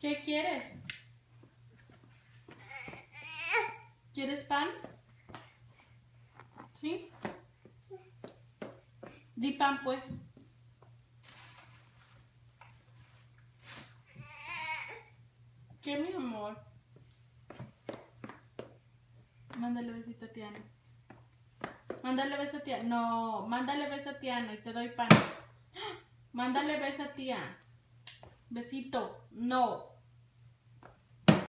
¿Qué quieres? ¿Quieres pan? ¿Sí? Di pan, pues. ¿Qué, mi amor? Mándale besito a Tiana. Mándale beso a Tiana. No, mándale beso a Tiana y te doy pan. Mándale beso a tía. Besito. No.